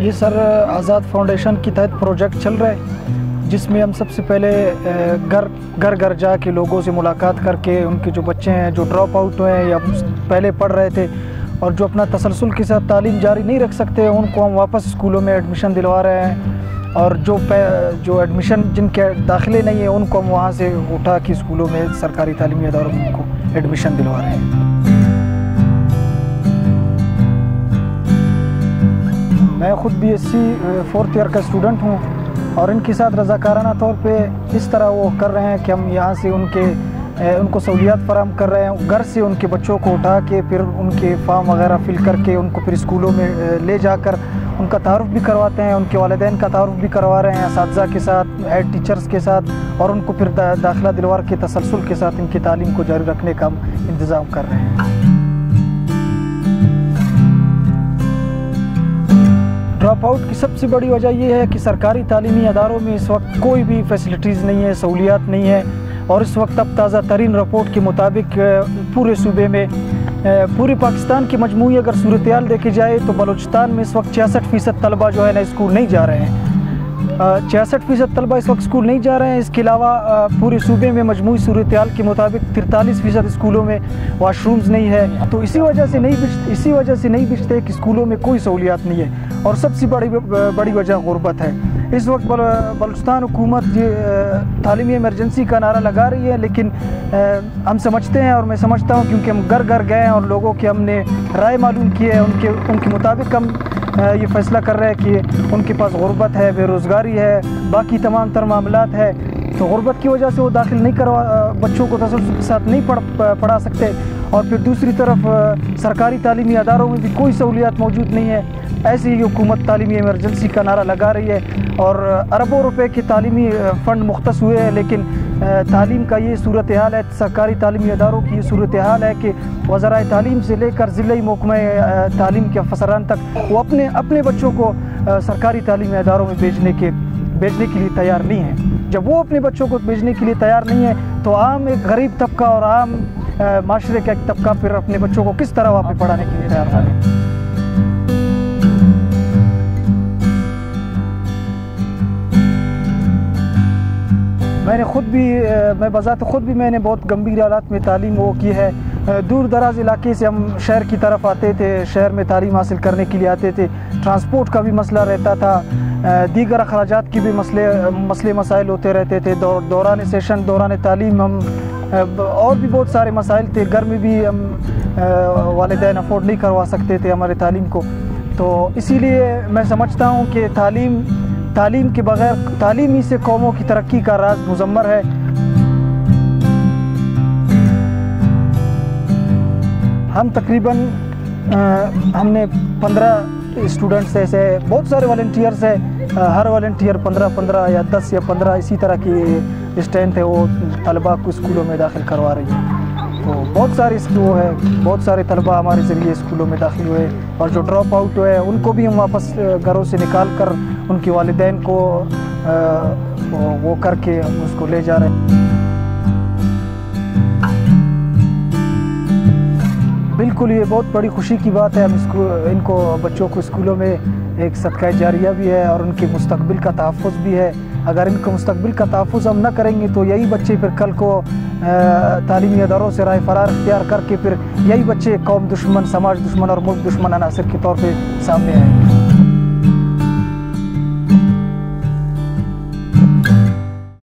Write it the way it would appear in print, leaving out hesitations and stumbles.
ये सर आज़ाद फाउंडेशन के तहत प्रोजेक्ट चल रहा है, जिसमें हम सबसे पहले घर घर जाके लोगों से मुलाकात करके उनके जो बच्चे हैं जो ड्रॉप आउट हुए हैं या पहले पढ़ रहे थे और जो अपना तसलसल के साथ तालीम जारी नहीं रख सकते, उनको हम वापस स्कूलों में एडमिशन दिलवा रहे हैं। और जो एडमिशन जिनके दाखिले नहीं है उनको हम वहाँ से उठा के स्कूलों में सरकारी तालीमी इदारों में उनको एडमिशन दिलवा रहे हैं। मैं ख़ुद BSc 4th ईयर का स्टूडेंट हूँ और इनके साथ रज़ाकाराना तौर पे इस तरह वो कर रहे हैं कि हम यहाँ से उनको सहूलियात फराहम कर रहे हैं। घर से उनके बच्चों को उठा के फिर उनके फॉर्म वगैरह फिल करके उनको फिर स्कूलों में ले जाकर उनका तारुफ भी करवाते हैं, उनके वालिदैन का तारुफ भी करवा रहे हैं असातिज़ा के साथ, हेड टीचर्स के साथ, और उनको फिर दाखिला दिलवार के तसलसल के साथ इनकी तालीम को जारी रखने का हम इंतज़ाम कर रहे हैं। ड्रॉप आउट की सबसे बड़ी वजह यह है कि सरकारी तालीमी अदारों में इस वक्त कोई भी फैसिलिटीज़ नहीं है, सहूलियात नहीं है। और इस वक्त अब ताज़ा तरीन रिपोर्ट के मुताबिक पूरे सूबे में पूरे पाकिस्तान की मजमूई अगर सूरत हाल देखी जाए तो बलूचिस्तान में इस वक्त 66% तलबा जो है ना स्कूल नहीं जा रहे हैं। 66% तलबा इस वक्त स्कूल नहीं जा रहे हैं। इसके अलावा पूरे सूबे में मजमूई सूरत हाल के मुताबिक 43% स्कूलों में वाशरूम्स नहीं है। तो इसी वजह से नहीं बिचते कि स्कूलों में कोई सहूलियात नहीं है। और सबसे बड़ी वजह गुर्बत है। इस वक्त बलूचिस्तान हुकूमत ये तालीमी इमरजेंसी का नारा लगा रही है, लेकिन हम समझते हैं और मैं समझता हूँ क्योंकि हम घर घर गए हैं और लोगों की हमने राय मालूम की है, उनके मुताबिक हम ये फ़ैसला कर रहे हैं कि उनके पास गुर्बत है, बेरोज़गारी है, बाकी तमाम तर मामलात है। तो गुर्बत की वजह से वो दाखिल नहीं बच्चों को तसल्सल के साथ नहीं पढ़ा सकते। और फिर दूसरी तरफ सरकारी तालीमी अदारों में भी कोई सहूलियात मौजूद नहीं है। ऐसे ही हुकूमत तालीमी इमरजेंसी का नारा लगा रही है और अरबों रुपए के तालीमी फ़ंड मुख्तस हुए हैं, लेकिन तालीम का ये सूरत हाल है, सरकारी तालीमी अदारों की ये सूरत हाल है कि वज़राए तालीम से लेकर ज़िले महकमा तालीम के अफसरान तक वो अपने बच्चों को सरकारी तालीमी अदारों में भेजने के लिए तैयार नहीं है। जब वो अपने बच्चों को भेजने के लिए तैयार नहीं है तो आम एक गरीब तबका और आम माशरे का एक तबका फिर अपने बच्चों को किस तरह वहाँ पे पढ़ाने के लिए तैयार है। मैं बज़ात खुद भी मैंने बहुत गंभीर हालात में तालीम वो की है। दूर दराज इलाके से हम शहर की तरफ आते थे, शहर में तालीम हासिल करने के लिए आते थे। ट्रांसपोर्ट का भी मसला रहता था, दीगर अखराजात की भी मसले मसाइल होते रहते थे। दौरान सेशन दौरान तालीम हम और भी बहुत सारे मसाइल थे। घर में भी हम वालिदैन अफोर्ड नहीं करवा सकते थे हमारे तालीम को। तो इसीलिए मैं समझता हूँ कि तालीम के बगैर तालीम ही से कौमों की तरक्की का राज मुज़म्मर है। हम तकरीबन हमने 15 स्टूडेंट्स ऐसे, बहुत सारे वॉलंटियर्स हैं, हर वॉलंटियर 15 या 10 या 15 इसी तरह की स्ट्रेंथ है, वो तलबा को स्कूलों में दाखिल करवा रही है। तो बहुत सारे तलबा हमारे ज़रिए स्कूलों में दाखिल हुए और जो ड्रॉप आउट हुए उनको भी हम वापस घरों से निकाल कर उनके वालिदैन को वो करके उसको ले जा रहे हैं। बिल्कुल ये बहुत बड़ी खुशी की बात है। हम इनको बच्चों को स्कूलों में एक सदका जारिया भी है और उनके मुस्तकबिल का तहफ़्फ़ुज़ भी है। अगर इनको मुस्तकबिल का तहफ़्फ़ुज़ हम न करेंगे तो यही बच्चे फिर कल को तालीमी अदारों से राय फ़रार इख्तियार करके फिर यही बच्चे कौम दुश्मन, समाज दुश्मन और मुल्क दुश्मन अनासर के तौर पे सामने आएंगे।